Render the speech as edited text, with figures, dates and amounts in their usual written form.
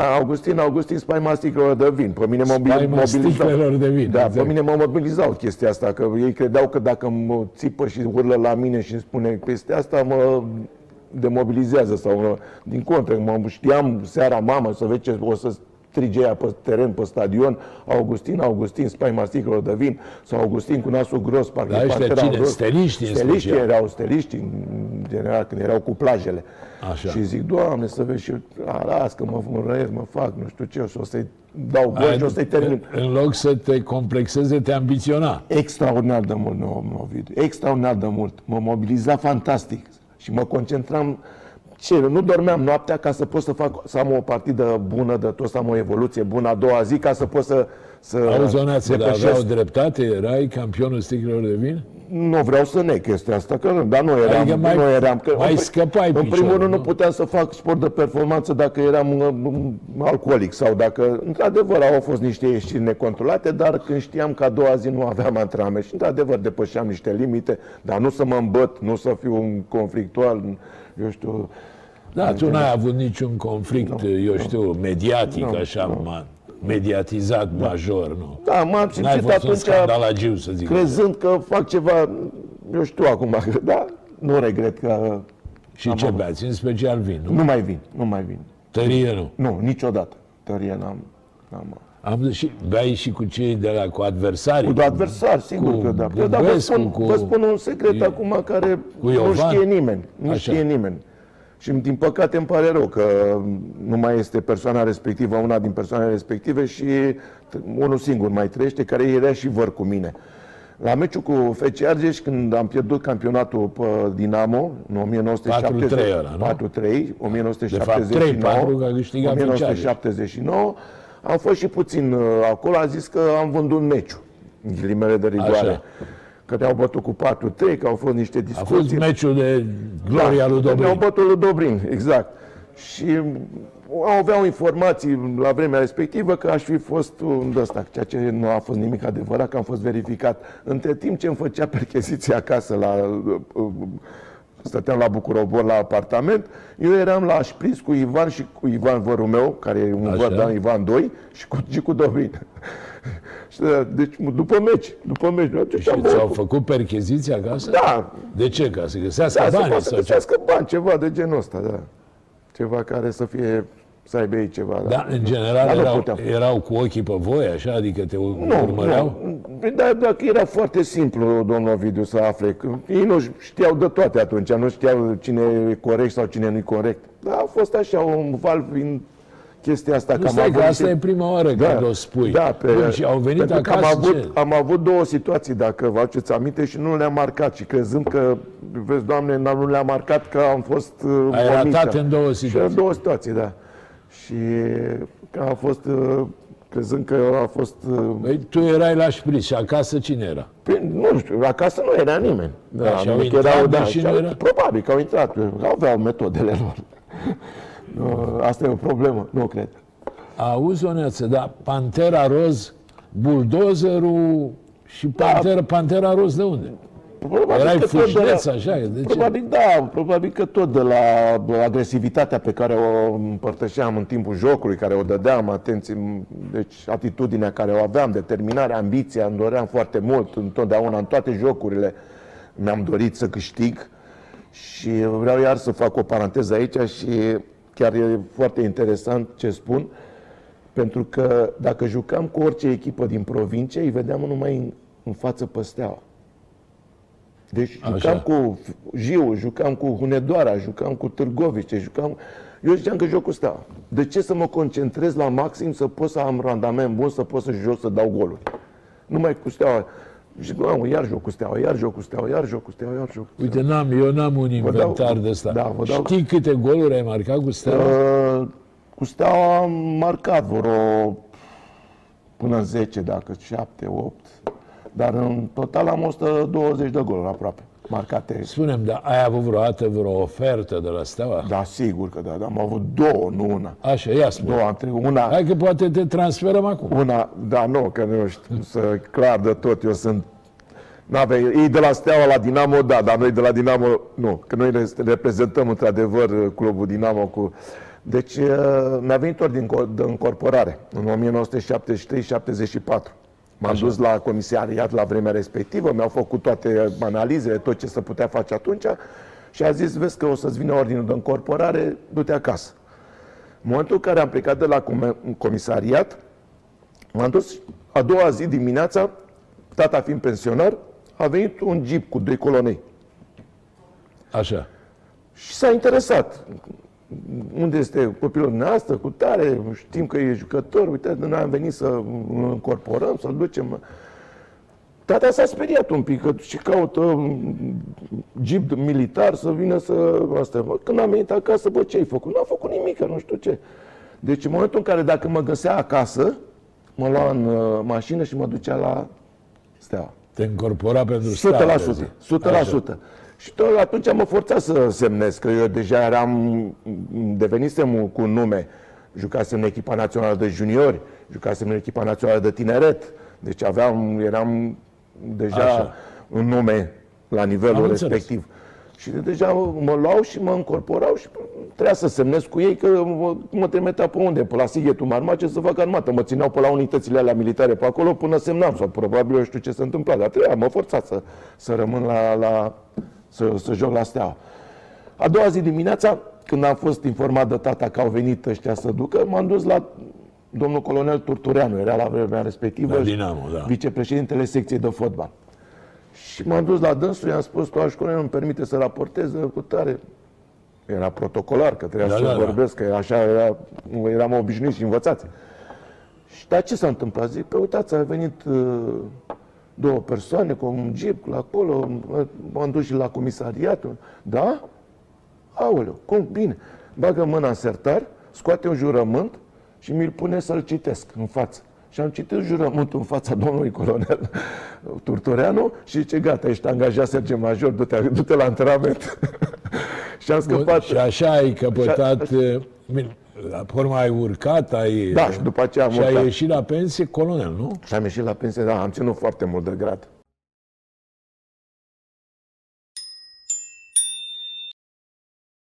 Da, Augustin, spaima sticlelor de vin. Pe mine mă mobilizau. Da, pe mine mă mobilizau chestia asta, că ei credeau că dacă mă țipă și urlă la mine și îmi spune peste asta, mă demobilizează sau din contră, mă știam seara mamă să vezi ce o să strige ea pe teren, pe stadion, Augustin, spaima sticlelor de vin, sau Augustin cu nasul gros, parcă da, ăștia cine? Steliști erau steliști, în general, când erau cu plajele. Așa. Și zic, Doamne, să vezi și las că mă răiesc, mă fac, nu știu ce, și o să-i dau bani și o să-i termin. În loc să te complexeze, te ambiționa. Extraordinar de mult, Ovidiu, extraordinar de mult. Mă mobiliza fantastic și mă concentram. Nu dormeam noaptea ca să pot să am o partidă bună, de tot, să am o evoluție bună a doua zi, ca să pot să Auzi, Oneațele, aveau dreptate? Erai campionul sticlelor de vin? Nu vreau să neg chestia asta, dar nu eram. Adică mai scăpai în primul rând nu puteam să fac sport de performanță dacă eram alcoolic sau dacă, într-adevăr, au fost niște ieșiri necontrolate, dar când știam că a doua zi nu aveam antrenament și, într-adevăr, depășeam niște limite, dar nu să mă îmbăt, nu să fiu un conflictual, eu știu. Da, tu n-ai avut niciun conflict, mediatic, așa, mediatizat, major, nu? Da, m-am simțit atunci, să zic, crezând că fac ceva, eu știu acum, da, nu regret că... Și ce beați? În special vin, nu? Nu mai vin. Tărie nu? Nu, niciodată. Tărie n-am. Și beai și cu cei de la, cu adversarii? Cu adversari, sigur că da. Dar vă spun un secret acum care nu știe nimeni. Nu știe nimeni. Și din păcate îmi pare rău că nu mai este persoana respectivă, una din persoanele respective și unul singur mai trăiește, care era și văr cu mine. La meciul cu FC Argeș, când am pierdut campionatul pe Dinamo, în 1973, 1979, am fost și puțin acolo, a zis că am vândut meciul, în ghilimele de rigoare. Că ne-au bătut cu 4-3, că au fost niște discuții. A fost meciul de gloria lui Dobrin. Ne-au bătut lui Dobrin, exact. Și aveau informații la vremea respectivă că aș fi fost un ăsta, ceea ce nu a fost nimic adevărat, că am fost verificat. Între timp ce îmi făcea percheziția acasă, stăteam la Bucurobor, la apartament, eu eram la Șpriț cu Ivan și cu Ivan, vărul meu, care e un văr, da, Ivan 2, și cu Dobrin. Deci, după meci. Și ți-au făcut percheziția acasă? Da. De ce? Ca să găsească bani? Să găsească bani, ceva de genul ăsta, da. Ceva care să aibă ei ceva. Da, în general erau cu ochii pe voi, așa? Adică te urmăreau? Nu. Dacă era foarte simplu, domnul Ovidiu, să afle, că ei nu știau de toate atunci, nu știau cine e corect sau cine nu e corect. Dar a fost așa un val prin chestia asta. Asta e prima oară când o spui. Da, și au venit acasă. Am avut două situații, dacă vă aduceți aminte, și nu le-am marcat. Și crezând că, vezi, Doamne, nu le-am marcat, că am fost ai ratat în două situații. Și în două situații, da. Și că a fost, crezând că a fost... Păi, tu erai la Șpriț și acasă cine era? Păi, nu știu, acasă nu era nimeni. Da, și au intrat, și nu era? Probabil că au intrat, aveau metodele lor. Asta e o problemă, nu cred. Auzi, Oneață, dar Pantera Roz, Buldozerul și Pantera Roz de unde? Erai fâșneț, așa? Probabil da, probabil că tot de la agresivitatea pe care o împărtășeam în timpul jocului, care o dădeam, atenție, deci atitudinea care o aveam, determinarea, ambiția, îmi doream foarte mult, întotdeauna, în toate jocurile mi-am dorit să câștig. Și vreau iar să fac o paranteză aici și chiar e foarte interesant ce spun, pentru că dacă jucam cu orice echipă din provincie, îi vedeam numai în față pe Steaua. Deci jucam cu Jiu, jucam cu Hunedoara, jucam cu Târgovice, eu ziceam că joc cu Steaua. De ce să mă concentrez la maxim să pot să am randament bun, să pot să joc, să dau goluri? Numai cu Steaua. Și iar joc cu Steaua, iar joc cu Steaua, iar joc cu Steaua, iar joc cu Steaua. Uite, eu n-am un inventar de ăsta. Da, știi câte goluri ai marcat cu Steaua? Cu Steaua am marcat până în 10, dacă 7, 8. Dar în total am 120 de goluri aproape marcate. Spune-mi, dar ai avut vreodată vreo ofertă de la Steaua? Da, sigur că da. Am avut două, nu una. Așa, ia spune. Una. Hai că poate te transferăm acum. Că nu știu să clar de tot. Eu sunt... Ei de la Steaua la Dinamo, da, dar noi de la Dinamo, nu. Că noi reprezentăm într-adevăr clubul Dinamo cu... Deci mi-a venit ordin de încorporare în 1973-74. M-am dus la comisariat la vremea respectivă, mi-au făcut toate analizele, tot ce se putea face atunci și a zis, vezi că o să-ți vină ordinul de încorporare, du-te acasă. În momentul în care am plecat de la comisariat, m-am dus a doua zi dimineața, tata fiind pensionar, a venit un jeep cu 2 colonei. Așa. Și s-a interesat. Unde este copilul dumneavoastră, cu tare, știm că e jucător, uite, noi am venit să îl încorporăm, să-l ducem. Tata s-a speriat un pic, că și caută jeep militar să vină să... Asta. Când am venit acasă, bă, ce ai făcut? N-am făcut nimic, nu știu ce. Deci în momentul în care dacă mă găsea acasă, mă lua în mașină și mă ducea la Steaua. Te încorpora pentru Steaua. 100%. Și tot atunci mă forța să semnez, că eu deja devenisem cu un nume. Jucasem în echipa națională de juniori, jucasem în echipa națională de tineret. Deci eram deja un nume la nivelul respectiv. Și deja mă luau și mă încorporau și trebuia să semnez cu ei că mă trimitea pe unde? Pe la Sighetul Marmace să fac armată. Mă țineau pe la unitățile alea militare pe acolo până semnam. Sau probabil eu știu ce se întâmpla. Dar trebuia, mă forța să rămân să joc la Steaua. A doua zi dimineața, când am fost informat de tata că au venit ăștia să ducă, m-am dus la domnul colonel Turtureanu, era la vremea respectivă, Dinamo, vicepreședintele secției de fotbal. Și m-am dus la dânsul, i-am spus, toași colonel, îmi permite să raportez cu tare. Era protocolar, că trebuia să vorbesc, că așa eram obișnuiți și învățați. Și dar ce s-a întâmplat? Zic, pe uitați, a venit 2 persoane cu un jeep la acolo, m-am dus și la comisariat. Da? Aoleu, cum? Bine. Bagă mâna în sertar, scoate un jurământ și mi-l pune să-l citesc în față. Și am citit jurământul în fața domnului colonel Turtureanu și zice, gata, ești angajat sergent major, du-te la antrenament. Și am scăpat. Și așa ai căpătat, la urmă ai urcat, da, și după aceea am urcat. Și ai ieșit la pensie colonel, nu? Și am ieșit la pensie, da, am ținut foarte mult de grad.